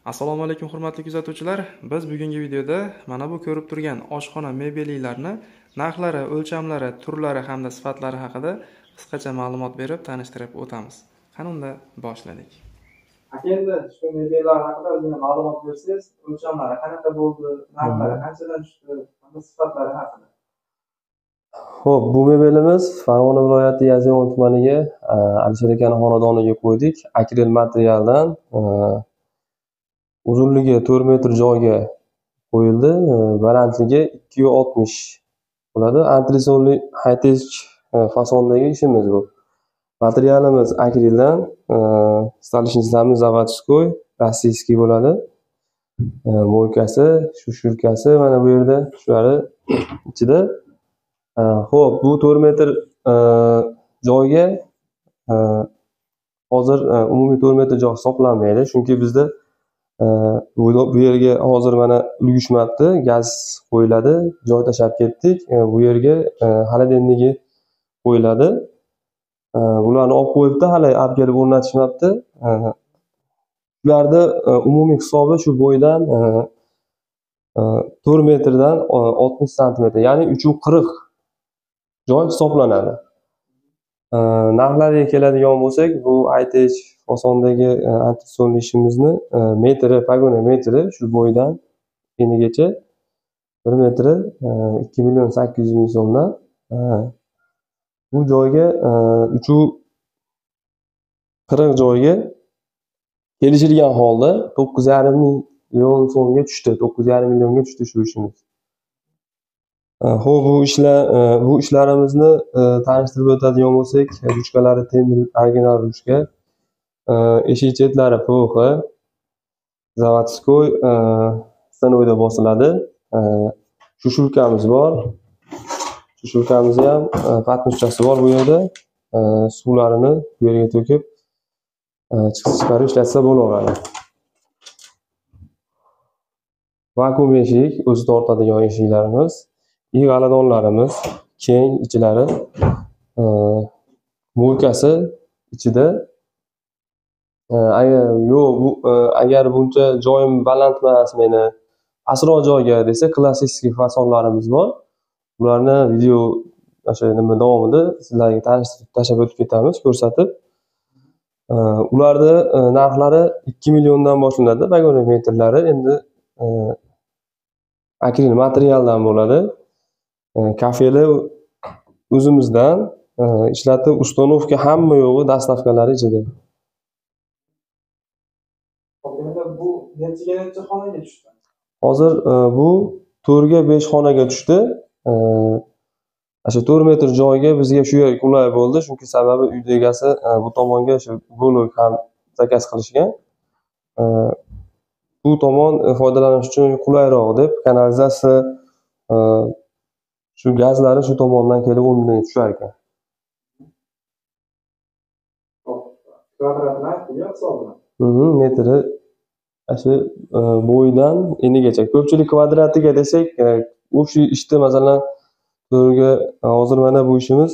Assalomu alaykum hurmatli kuzatuvchilar. Biz bugungi videoda mana bu ko'rib turgan oshxona mebelliklarini narxlari, o'lchamlari, turlari hamda sifatlari haqida qisqacha ma'lumot berib tanishtirib o'tamiz. Qani unda boshladik. Endi shu mebellar haqida ozgina ma'lumot bersangiz, o'lchamlari qanaqa bo'ldi, narxlari qanchadan tushdi, hamda sifatlari haqida. Xo'p, bu mebelimiz Farg'ona viloyati Yozyovon tumaniga Alisher akaning xonadoniga qo'ydik. Akril materialdan uzunligi 4 metr joyga qo'yildi. Balandligi 2,60 bo'ladi. Antresonli high-tech fasondagi ishimiz bu. Materialimiz akrildan, stolishnicamiz заводской, rossiyskiy bo'ladi. Mo'ykasi, shushurkasi mana bu yerda shular ichida. Xo'p, bu 4 metr joyga hozir umumiy 4 metr joy hisoblanmaydi, chunki bizda bu yerga hozir mana ulgishmabdi, gaz qo'yiladi, joy tashab ketdik. Bu yerga xolodilnigi qo'yiladi. Bularni olib qo'yibdi, hali olib kelib o'rnatishmabdi. Ularda umumiy hisobi shu bo'ydan 4 metrdan 60 santimetr, ya'ni 340 joy hisoblanadi. Narxlariga keladigan bo'lsak, bu high-tech fasondagi antresonli ishimizni metri, pogona metri shu bo'ydan enigacha 1 metri 2,8 million so'mdan. Bu joyga 340 joyga kelishilgan holda 9,5 million so'mga tushdi. 9,5 millionga tushdi shu ishimiz. Xo'p, bu ishlarimizni tanishtirib o'tadigan bo'lsak, ruchkalari temir original ruchka, eshik chetlari PVX, заводской stanoyda bosiladi. Shushurkamiz bor. Shushurkamizni ham patnushchasi bor bu yerda. Suvlarini bu yerga to'kib chiqarib ishlatsa bo'laveradi. Vakuum eshik, o'zi tortadigan eshiklarimiz. G'aladonlarimiz keng, ichlari mo'ykasi ichida. Agar buncha joyim baland emas, meni asro joyga desa, klassik fasonlarimiz bor. Ularni video o'sha nima davomida sizlarga tanishtirib tashlab o'tib ketamiz, ko'rsatib. Ularni narxlari 2 milliondan boshlanadi, pogona metrlari. Endi akril materialdan bo'ladi. Kafeli o'zimizdan ishlatib, ustanovka hamma yo'g'i dastavkalari ichida. Endi bu necha xonaga tushdi? Hozir bu 4 ga 5 xonaga tushdi. O'sha 4 metr joyga bizga shu yer qulay bo'ldi, chunki sababi uy egasi bu tomonga shu bo'lak ham zakaz qilishgan. Bu tomon foydalanish uchun qulayroq deb kanalizatsiya shu gazlari shu tomondan kelib o'rniga tushar ekan. Kvadratlarga hisoblanadi. Metri shu bo'yidan enigacha. Ko'pchilik kvadratiga desak, o'sha ishda masalan to'rga hozir mana bu ishimiz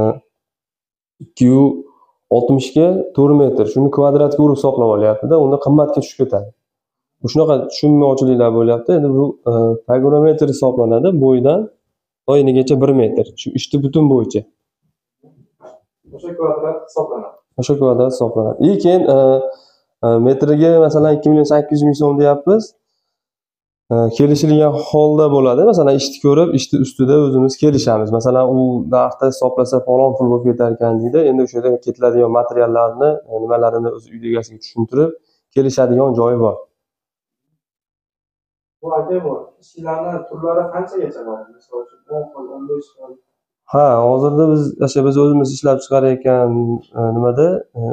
2,60 ga 4 metr. Shuni kvadratga urib hisoblab olyapti-da, unda qimmatga tushib ketadi. Shunaqa tushunmovchiliklar bo'lyapti. Endi bu pogona metr hisoblanadi, bo'yidan enigacha 1 metr. Shu ishni butun bo'yicha. O'sha kvadrat hisoblanadi. O'sha kvadrat hisoblanadi. Lekin metriga masalan 2,8 million so'm deyapmiz. Kelishilgan holda bo'ladi. Masalan, ishni ko'rib, ishni ustida o'zimiz kelishamiz. Masalan, u narxda hisoblasa falon pul bo'lib ketar ekan deydi. Endi o'sha yerda ketiladigan materiallarni, nimalarini o'z uy egasiga tushuntirib kelishadigan joyi bor. Bu aka bu ishlarning turlari qanchagacha bor? Masalan, 10 xil, 15 xil. Ha, hozirda biz o'zimiz ishlab chiqarayotgan nimada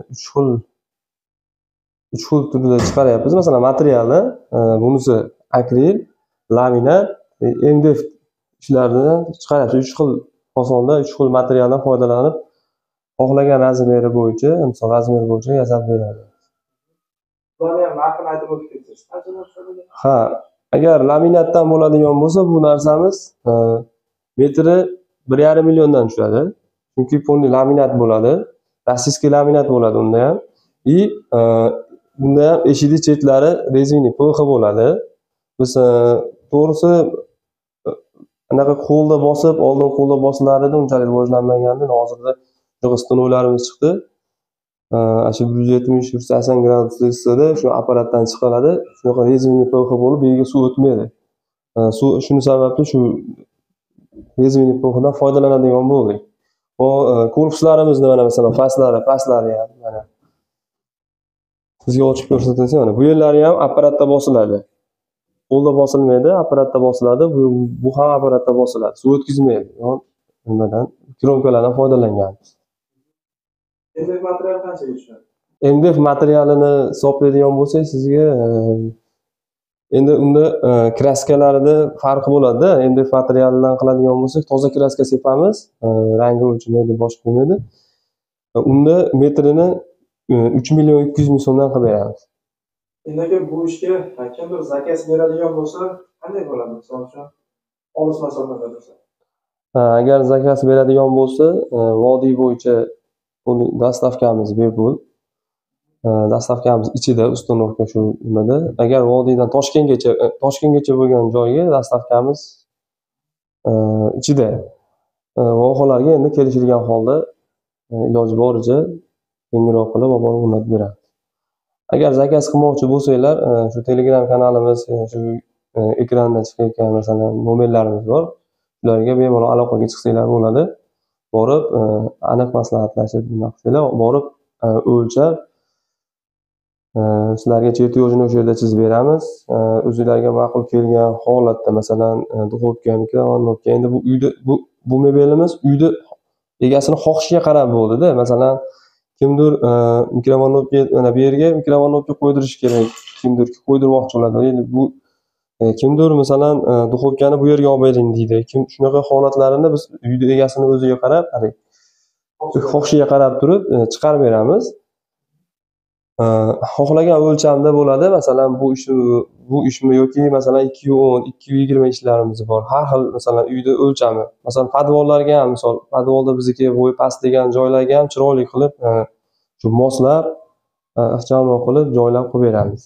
3 xil turda chiqaryapmiz. Masalan, materialni bunisi akril, laminat, MDF ishlaridan chiqaryapmiz. 3 xil fasonda, 3 xil materialdan foydalanib, xohlagan razmeri bo'yicha, misol razmeri bo'yicha yasab beradi. Bularni ham narxini aytib o'tib ketsangiz, qancha bo'ladi? Ha, agar laminatdan bo'ladigan bo'lsa, bu narsamiz metri 1,5 milliondan tushadi. Chunki polni laminat bo'ladi, rossiyskiy laminat bo'ladi unda ham. bunda ham eshikni chetlari rezina PVH bo'ladi. Biz to'g'risi anaqa qo'lda bosib, oldin qo'lda bosilar edi, unchalik rivojlanmagandi. Hozirda juda stonovlarimiz chiqdi. Shu 170 180 graduslik isida shu apparatdan chiqiladi. Shunaqa rezina PVH bo'lib, bu yerga suv o'tmaydi. Suv shuni sababli shu rezina PVHdan foydalanadigan bo'ldik. Korpuslarimizni mana masalan pastlari ham mana sizga ochib ko'rsatsam, mana bu yerlari ham apparatda bosiladi. Qo'lda bosilmaydi, apparatda bosiladi. Bu ham apparatda bosiladi. Suv o'tkazmaydi. Nimadan? Kromkalardan foydalanganmiz. MDF material qanchaga tushadi? MDF materialini hisoblaydigan bo'lsak, sizga endi unda kraskalarida farqi bo'ladi-da. MDF materialidan qiladigan bo'lsak, toza kraska sepamiz, rangi o'chmaydi, boshqa bo'lmaydi. Unda metrini 3 million 200 ming so'mdan qilib beramiz. Endi aka bu ishga kimdir zakaz beradigan bo'lsa, qanday bo'ladi? Misol uchun olis masofada bo'lsa. Agar zakaz beradigan bo'lsa, vodiy bo'yicha buni dastavkamiz bepul. Dastavkamiz ichida uстановка shu nimada. Agar vodiydan Toshkentgacha bo'lgan joyga dastavkamiz ichida. Vohalarga endi kelishilgan holda iloji boricha kengroq qilib olib borib o'rnatib beramiz. Agar zakaz qilmoqchi bo'lsanglar, shu Telegram kanalimiz, shu ekranda chiqayotgan masalan nomerlarimiz bor. Ularga bemalol aloqaga chiqsanglar bo'ladi. Borib, aniq maslahatlashib nima qilsanglar, borib o'lchab, sizlarga chetiyojini o'sha yerda chizib beramiz. O'zingizlarga ma'qul kelgan holatda masalan duxovka, mikrovolnovka, endi bu uyda bu mebelimiz uyda egasini xohishiga qarab bo'ldi-da. Masalan, kimdir mikrovolnovka mana bu yerga mikrovolnovka qo'ydirish kerak, kimdir qo'ydirmoqchi bo'ladi. Endi bu kimdir masalan duxovkani bu yerga olib bering deydi. Shunaqa holatlarini biz uyda egasini o'ziga qarab, xohishiga qarab turib chiqarib beramiz. Xohlagan o'lchamda bo'ladi. Masalan, bu ishmi yoki masalan 210, 220 ishlarimiz bor. Har xil masalan uyda o'lchami. Masalan, podvollarga ham podvolda bizniki bo'yi past degan joylarga ham chiroyli qilib shu moslab, ixchamroq qilib joylab qo'yib beramiz.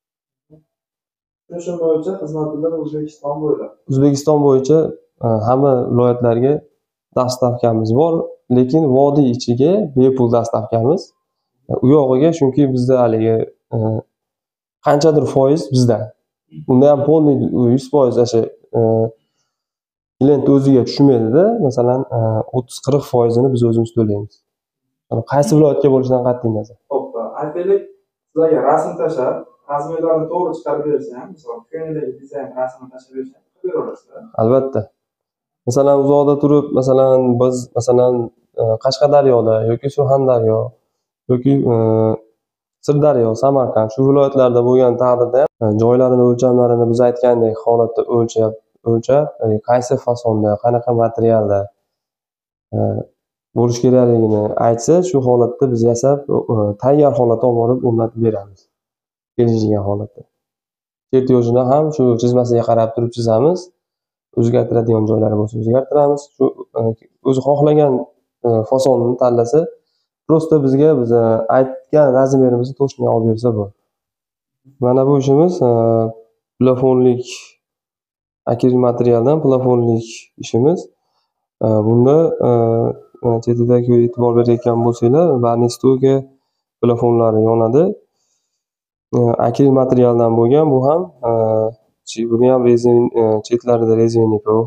Shu bo'yicha xizmatlar O'zbekiston bo'yicha hamma viloyatlarga dastavkamiz bor, lekin vodiy ichiga bepul dastavkamiz. U yog'iga chunki bizda haligi qanchadir foiz bizda. Unda ham polniy 100% o'sha klient o'ziga tushmaydi-da. Masalan, 30-40% ni biz o'zimiz to'laymiz. Qaysi viloyatga bo'lishidan qat'iy nazar. Xo'p, aytaylik, sizlarga rasm tashlab, razmerlarni to'g'ri chiqarib bersa ham, misol ko'ngildagi dizayn rasmini tashlab bersa, qilib berasizlar. Albatta. Masalan, uzoqda turib, masalan, biz masalan Qashqadaryoda yoki Surxondaryo yoki Sirdaryo, Samarqand shu viloyatlarda bo'lgan taqdirda ham joylarini o'lchamlarini biz aytgandek holatda o'lchab, qaysi fasonda, qanaqa materialda bo'lish kerakligini aytsa, shu holatda biz yasab, tayyor holatda olib borib o'rnatib beramiz. Kelishilgan holatda. Chetiyojini ham shu chizmasiga qarab turib chizamiz. O'zgartiradigan joylari bo'lsa o'zgartiramiz. Shu o'zi xohlagan fasonni tanlasa, prosta bizga aytgan razmerimizni точно olib bersa bo'ladi. Mana bu ishimiz plafonlik akril materialdan plafonlik ishimiz. Bunda chetidagi e'tibor berayotgan bo'lsanglar, varnistoga plafonlari yonadi. Akril materialdan bo'lgan bu ham buni ham rezin chetlarida rezina PVH,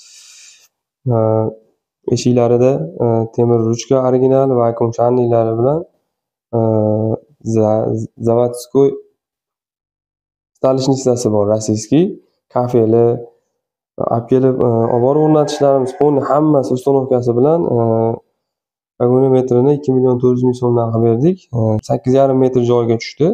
eshiklarida temir ruchka original vakuum shanliklari bilan zavodskoy stolishnicasi bor, rossiyskiy kafeli olib kelib olib borib o'rnatishlarimiz polniy hammasi uстановкасы bilan vagoni metrini 2 million 400 ming so'mdan qilib berdik. 8,5 metr joyga tushdi.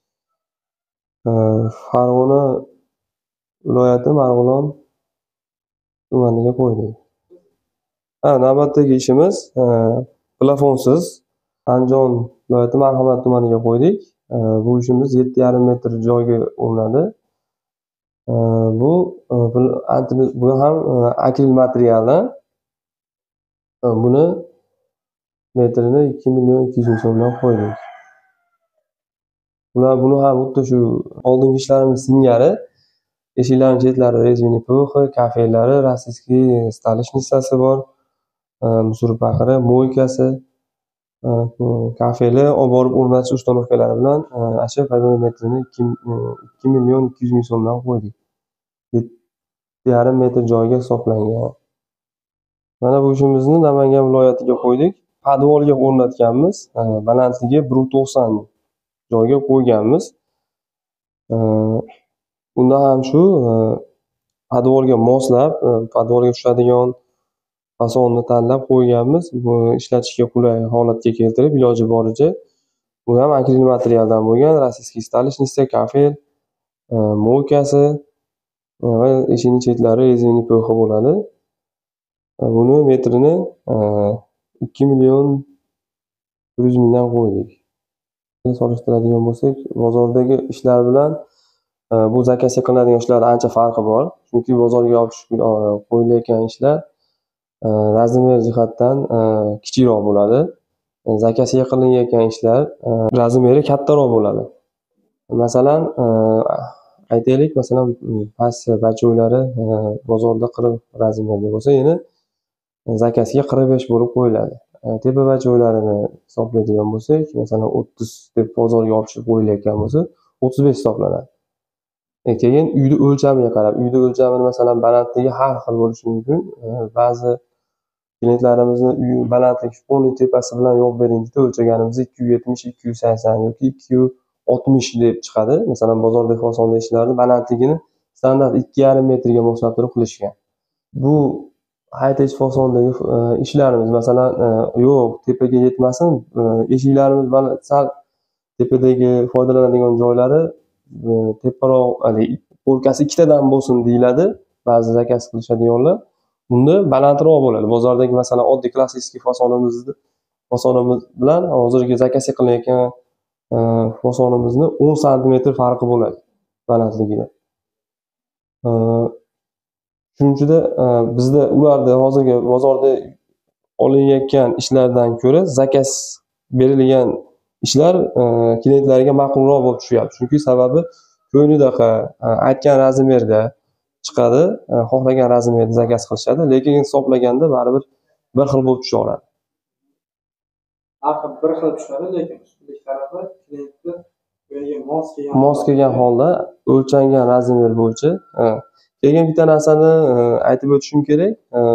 Farg'ona viloyati Marg'ilon tumaniga qo'ydik. Navbatdagi ishimiz plafonsiz Andijon viloyati Marhamat tumaniga qo'ydik. Bu ishimiz 7,5 metr joyga o'rnadi. Bu ham akril materialdan. Buni metrini 2 million 200 ming so'mdan qo'ydik. Buni ham xuddi shu oldingi ishlarimiz singari eshiklarning chetlari rezina po'xi, kafelari, rossiyskiy stolishnicasi bor, musor paqiri, mo'ykasi, kafeli olib borib o'rnatish ustanovkalari bilan acha metrini 2,200,000 so'mdan qo'ydik. 7,5 metr joyga hisoblangan. Mana bu ishimizni Namangan viloyatiga qo'ydik. Podvolga o'rnatganmiz. Balandligi 1,90 joyga qo'yganmiz. Unda ham shu podvolga moslab, podvolga tushadigan fasonni tanlab qo'yganmiz. Bu ishlatishga qulay holatga keltirib, iloji boricha. Bu ham akril materialdan bo'lgan, rossiyskiy stolishnica, kafel, mo'ykasi va eshikning chetlari rezina po'xi bo'ladi. Buni metrini 2,100,000 dan qo'ydik. Solishtiradigan bo'lsak, bozordagi ishlar bilan bu zakazga qilinadigan ishlarda ancha farqi bor. Chunki bozorga qo'yilayotgan ishlar razmer jihatdan kichikroq bo'ladi. Zakazga qilinayotgan ishlar razmeri kattaroq bo'ladi. Masalan, aytaylik, masalan, past bachoylari bozorda 40 razmerda bo'lsa, yana zakazga 45 bo'lib qo'yiladi. Tepa bachoylarini hisoblaydigan bo'lsak, masalan 30 deb bozorga olib chiqib qo'yilayotgan bo'lsa, 35 hisoblanadi. Keyin uyni o'lchamiga qarab, uyni o'lchamini masalan balandligi har xil bo'lishi mumkin. Ba'zi klientlarimizni uy balandligi fonli tepasi bilan yo'q bering deb o'lchaganimizda 270, 280 yoki 260 deb chiqadi. Masalan, bozorda fasonda ishlarni balandligini standart 2,5 metrga moslab turib qilishgan. Bu high-tech fasondagi ishlarimiz masalan yo'q, tepaga yetmasin, eshiklarimiz sal tepadagi foydalanadigan joylari teparoq, polkasi ikkitadan bo'lsin deyiladi. Ba'zi zakaz qilishadiganlar unda balandroq bo'ladi. Bozordagi masalan oddiy klassik fasonimiz bilan hozirgi zakazga qilinayotgan fasonimizni 10 santimetr farqi bo'ladi balandligida. Shuningdek, bizda ularda hozirgi bozorda olinayotgan ishlardan ko'ra zakaz berilgan ishlar klientlarga ma'qulroq bo'lib tushyapti. Chunki sababi ko'ngildaqa aytgan razmerda chiqadi, xohlagan razmerda zakaz qilishadi, lekin hisoblaganda baribir bir xil bo'lib tushaveradi. Axir bir xil tushadi, lekin ustunlik tarafi klientni o'ziga mos kelgan holda o'lchangan razmer bo'yicha. Keyin bitta narsani aytib o'tishim kerak.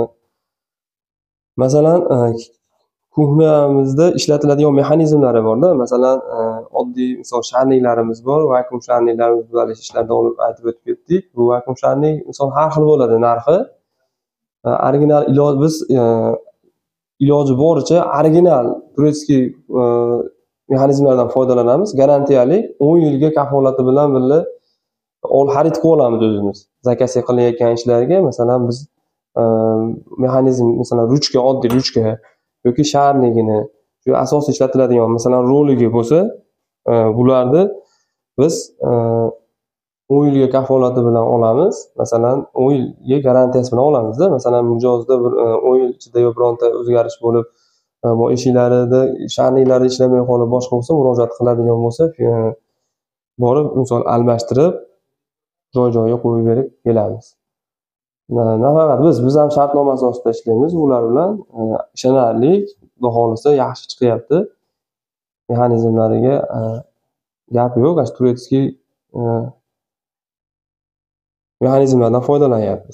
Masalan, kuxnyamizda ishlatiladigan mexanizmlari bor-da. Masalan, oddiy misol sharniklarimiz bor, vakuum sharniklarimiz bilan ishlarda olib aytib o'tib ketdik. Bu vakuum sharnik misol har xil bo'ladi narxi. Original biz iloji boricha original turetskiy mexanizmlardan foydalanamiz. Garantiyali 10 yilga kafolati bilan birga xarid qilib olamiz o'zimiz. Zakazga qilinayotgan ishlarga masalan biz mexanizm, masalan ruchka, oddiy ruchka yoki sharnigini, shu asosiy ishlatiladigan masalan roligi bo'lsa, bularni biz 10 yilga kafolati bilan olamiz. Masalan 10 yilga garantiyasi bilan olamizda. Masalan mijozda bir 10 yil ichida bironta o'zgarish bo'lib, bu eshiklarida sharniklari ishlamay qolib boshqa bo'lsa, murojaat qiladigan bo'lsa, borib misol almashtirib joy-joyiga qo'yib berib kelamiz. Nafaqat biz ham shartnoma asosida ishlaymiz ular bilan. Ishonarli, xudo xolisa yaxshi chiqyapti. Mexanizmlariga gap yo'q, turetskiy mexanizmlardan foydalanyapmiz.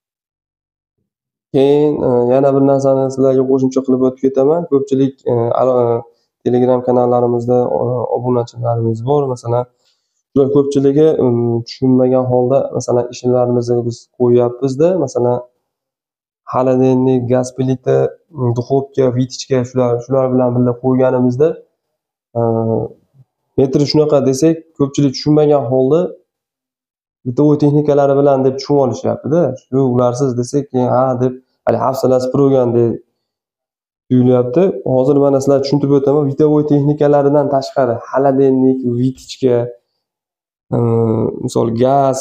Keyin yana bir narsani sizlarga qo'shimcha qilib o'tib ketaman. Ko'pchilik Telegram kanallarimizda obunachilarimiz bor. Masalan, ular ko'pchiligi tushunmagan holda masalan ishlarimizni biz qo'yyapmiz-da, masalan xolodilnik, gaz plita, duxovka, vitichka shular bilan birga qo'yganimizda metri shunaqa desak, ko'pchilik tushunmagan holda bitovoy texnikalari bilan deb tushunib olishyapti-da. Shu ularsiz desak, ha deb hali hafsalasi purgan deb tuyulyapti. Hozir mana sizlar tushuntirib o'taman. Bitovoy texnikalaridan tashqari xolodilnik, vitichka, misol gaz,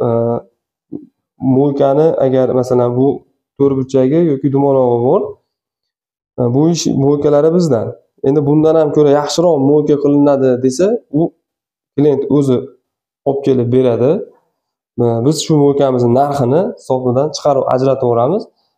mo'ykani agar masalan bu to'rtburchagi yoki dumalog'i bor, bu ish mo'ykalari bizdan. Endi bundan ham ko'ra yaxshiroq mo'yka qilinadi desa, u klient o'zi olib kelib beradi. Biz shu mo'lkamizni narxini hisobidan chiqarib ajrataveramiz.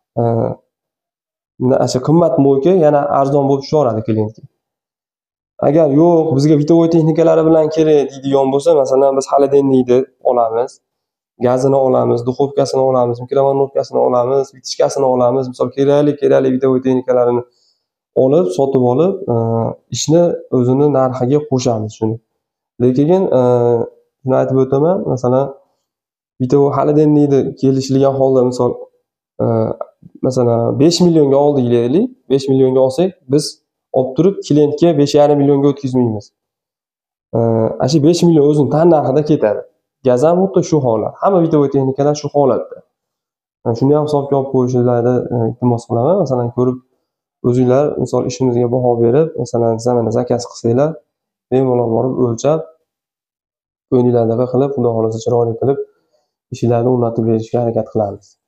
O'sha qimmat mo'lka yana arzon bo'lib tushaveradi klientga. Agar yo'q, bizga vitovoy texnikalari bilan kerak deydigan bo'lsa, masalan, biz xolodilnikni olamiz, gazini olamiz, duxovkasini olamiz, mikrovolnovkasini olamiz, vitishkasini olamiz. Misol kerakli vitovoy texnikalarini olib, sotib olib, ishni o'zini narxiga qo'shamiz shuni. Lekin shuni aytib o'taman, masalan, vitovoy xolodilnikni kelishilgan holda misol masalan 5 millionga oldik deylik, 5 millionga olsak, biz olib turib klientga 5,5 millionga o'tkazmaymiz. Shu 5 million o'zining tan narxida ketadi. Gaz ham xuddi shu holat. Hamma vitovoy texnikalar shu holatda. Shuni ham hisobga olib qo'yishlarini iltimos qilaman. Masalan, ko'rib o'zinglar misol ishimizga baho berib, masalan, zamana zakaz qilsanglar, bemalol borib o'lchab, ko'ngillardaqa qilib, xudo xolasa chiroyli qilib ishlarni o'rnatib berishga harakat qilamiz.